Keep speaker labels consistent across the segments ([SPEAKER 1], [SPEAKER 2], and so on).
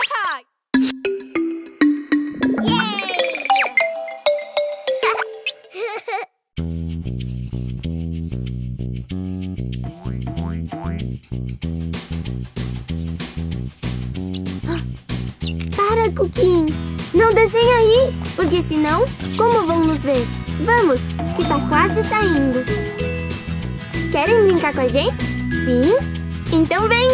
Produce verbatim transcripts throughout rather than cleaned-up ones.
[SPEAKER 1] Para, Cookie! Não desenha aí, porque senão, como vão nos ver? Vamos, que tá quase saindo. Querem brincar com a gente? Sim? Então vem!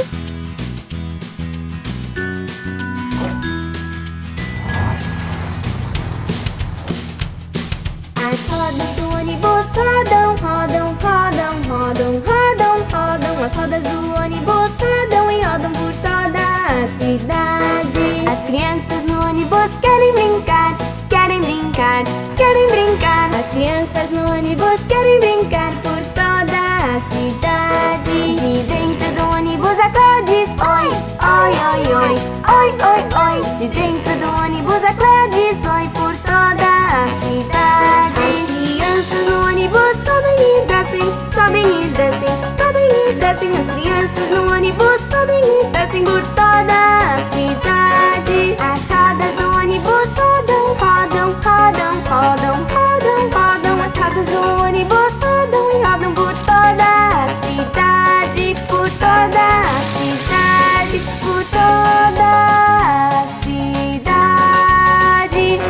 [SPEAKER 1] As rodas do ônibus rodam, rodam, rodam, rodam, rodam, rodam. As rodas do ônibus rodam e rodam por toda a cidade. As crianças no ônibus querem brincar, querem brincar, querem brincar. As crianças no ônibus querem brincar por toda a cidade. De dentro do ônibus a Cléo diz oi, oi, oi, oi, oi, oi, oi. De dentro do ônibus a Cléo diz oi por toda a cidade. As crianças no ônibus sobem e descem, sobem e descem, sobem e descem. As crianças no ônibus sobem e descem por toda a cidade. As rodas do ônibus rodam, rodam, rodam, rodam, rodam, rodam. As rodas do ônibus rodam e rodam por toda a cidade, por toda a cidade, por toda a cidade.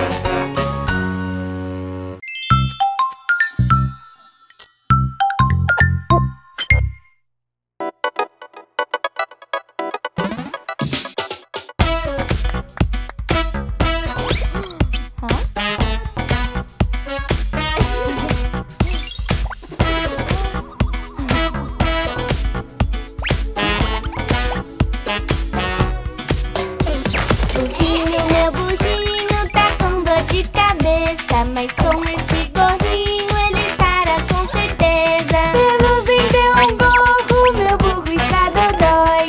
[SPEAKER 1] Burrinho, meu burrinho, tá com dor de cabeça, mas com esse gorrinho ele sara com certeza. Peluzinho deu um gorro, meu burro está dodói.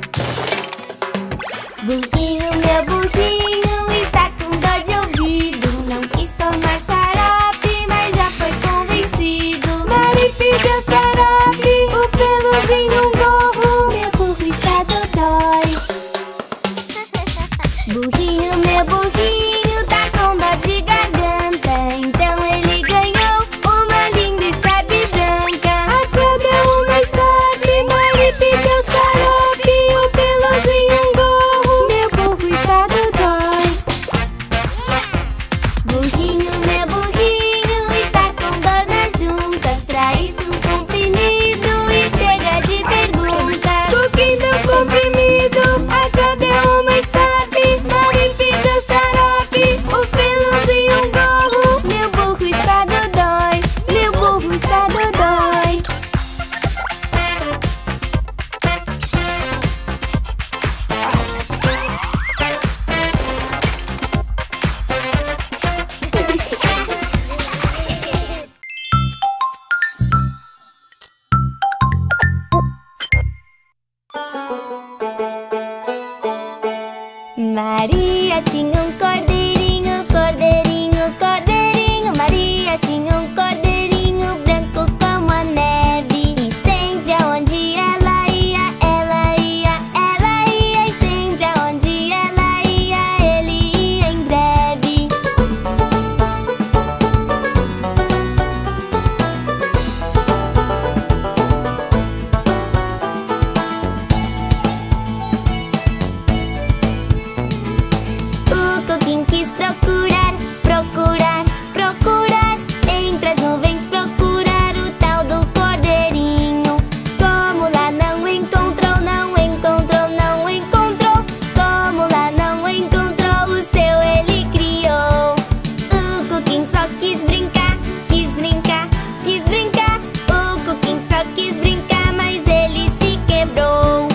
[SPEAKER 1] Burrinho, meu burrinho, está com dor de ouvido. Não quis tomar xarope, mas já foi convencido. Maripi deu xarope, o peluzinho um gorro, meu burro está dodói. Burrinho, meu burrinho, tá com dor de garganta, então ele ganhou uma linda e Sharpie branca. A Cléo deu uma Sharpie, Maripi deu xarope, o peluzinho um gorro, meu burro está dodói. Burrinho, meu burrinho, está com dor nas juntas, pra isso um comprimido e chega de perguntas. Cookie deu comprimido, a Cléo deu uma Sharpie, Maripi deu xarope, o peluzinho um gorro, meu burro está dodói, meu burro está dodói. Maria tinha um cordeirinho, cordeirinho, cordeirinho. Maria tinha um cordeirinho branco como a neve. E sempre aonde ela ia, ela ia, ela ia. E sempre aonde ela ia, ele ia em breve. O Coquinho quis procurar, procurar, procurar entre as nuvens, procurar o tal do cordeirinho. Como lá não encontrou, não encontrou, não encontrou. Como lá não encontrou, o seu ele criou. O Coquinho só quis brincar, quis brincar, quis brincar. O Coquinho só quis brincar, mas ele se quebrou.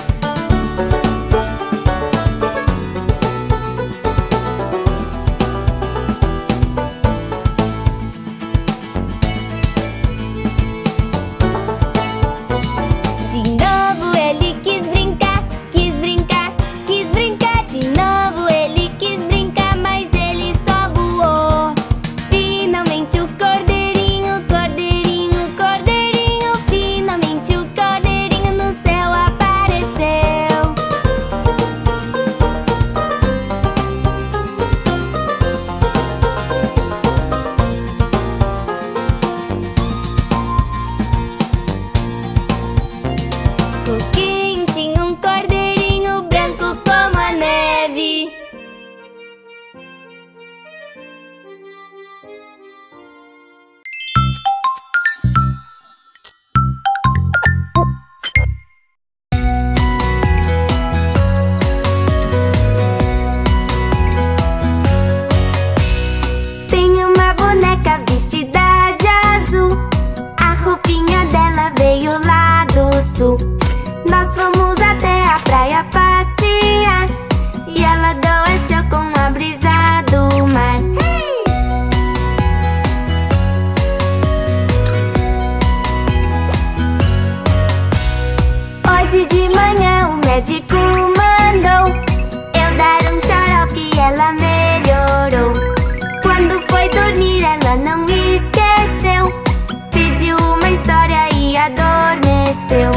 [SPEAKER 1] nasceu.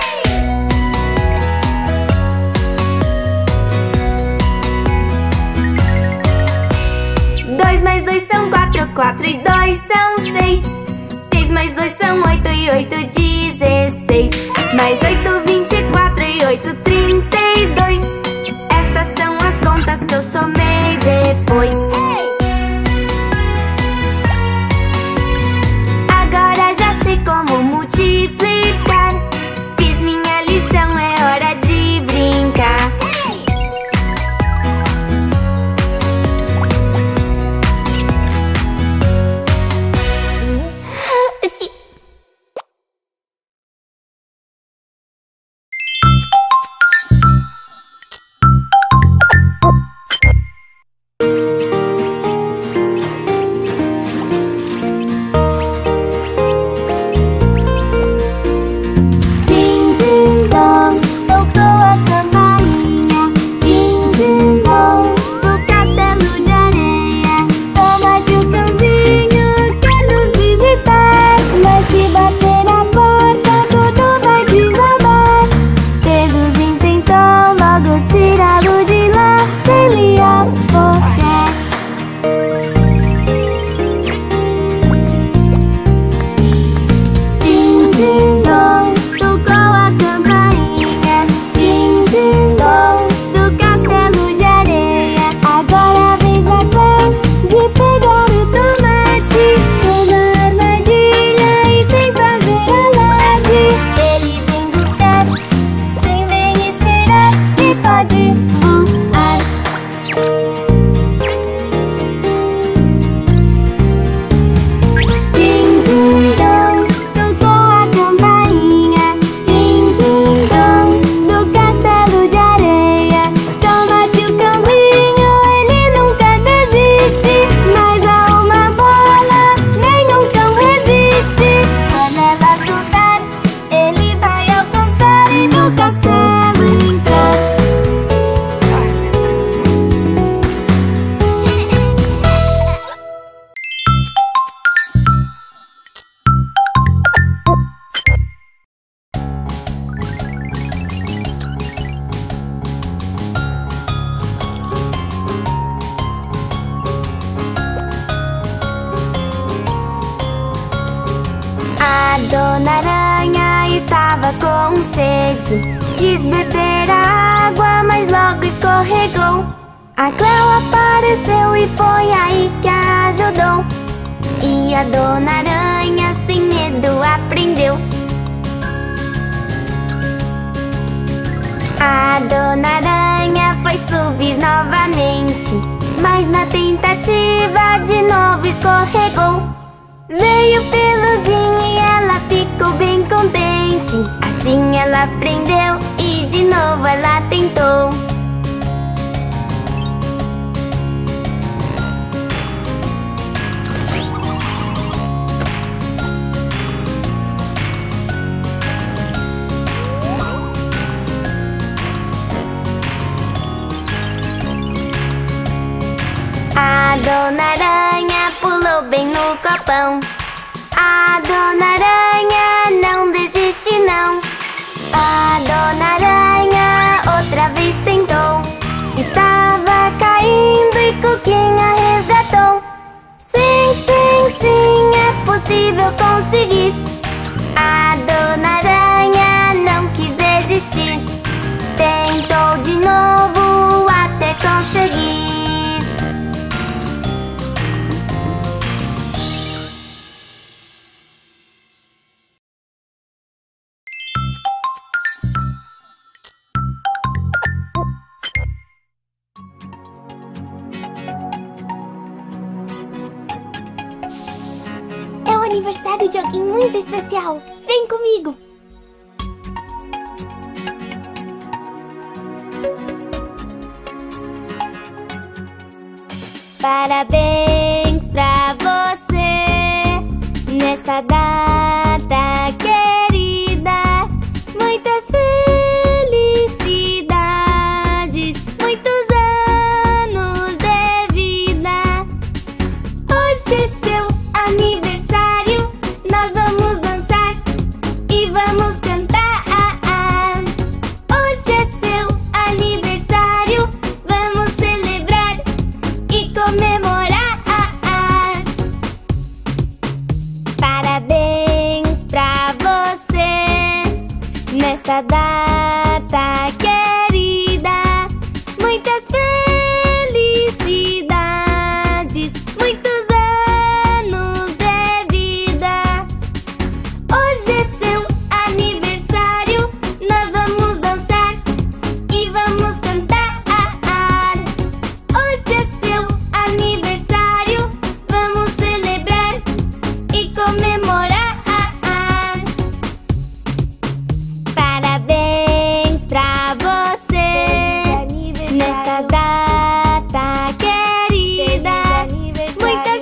[SPEAKER 1] Dois mais dois são quatro, quatro e dois são seis. Seis mais dois são oito e oito, dezesseis. Mais oito, vinte e quatro e oito, trinta e dois. Estas são as contas que eu somei depois. Agora já sei como multiplicar. Fiz minha lição, é hora de brincar. A Dona Aranha estava com sede. Quis beber a água, mas logo escorregou. A Cleo apareceu e foi aí que a ajudou. E a Dona Aranha sem medo aprendeu. A Dona Aranha foi subir novamente, mas na tentativa de novo escorregou. Veio o peluzinho e ela ficou bem contente. Assim ela aprendeu e de novo ela tentou. A Dona Aranha pulou bem no copão. A Dona Aranha não desiste não. A Dona Aranha outra vez tentou. Estava caindo e Cuquinha resgatou. Sim, sim, sim, é possível conseguir. A Dona Aranha não quis desistir. Tentou de novo até conseguir. É o aniversário de alguém muito especial. Vem comigo. Parabéns pra você nesta data querida. Muitas felicidades, muitos anos de vida. Hoje é seu aniversário, nós vamos dançar e vamos cantar. muitas felicidades, muitos anos de vida. Hoje é seu aniversário, nós vamos dançar e vamos cantar. Hoje é seu aniversário, vamos celebrar e comemorar. Parabéns pra você nesta data querida. Muitas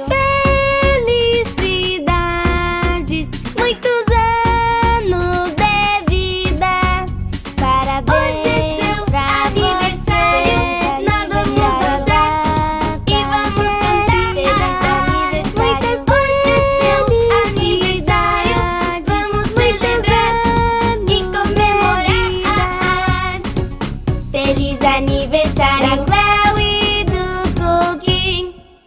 [SPEAKER 1] felicidades, muitos anos de vida. Parabéns. Hoje é seu aniversário, nós vamos dançar e vamos cantar. Muitas vezes seu aniversário, vamos celebrar e comemorar. Feliz aniversário, Cleo e do Cookie.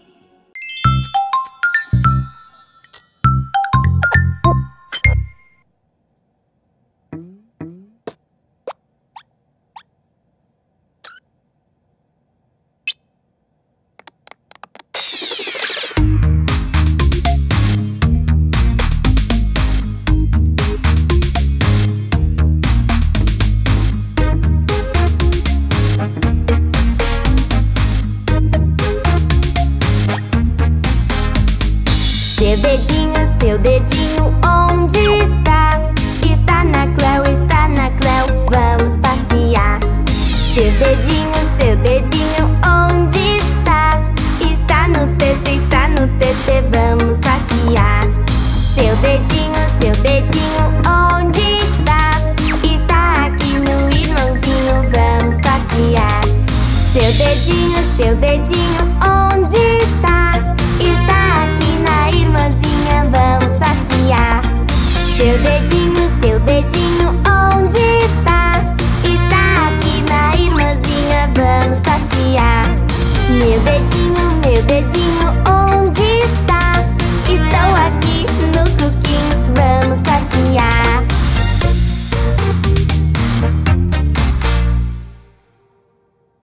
[SPEAKER 1] Seu dedinho, seu dedinho, onde está? Está na Cleo, está na Cleo, vamos passear. Seu dedinho, seu dedinho, onde está? Está no Tetê, está no Tetê, vamos passear. Seu dedinho, seu dedinho, onde está? Está aqui no irmãozinho, vamos passear. Seu dedinho, seu dedinho, onde está? Está aqui na irmãzinha, vamos passear. Seu dedinho, seu dedinho, onde está? Está aqui na irmãzinha, vamos passear. Meu